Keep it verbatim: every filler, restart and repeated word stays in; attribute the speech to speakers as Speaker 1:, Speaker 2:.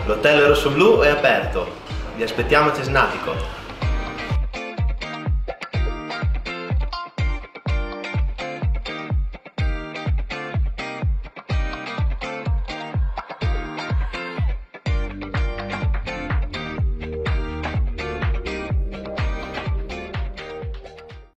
Speaker 1: L'hotel rossoblu è aperto. Vi aspettiamo a Cesnatico.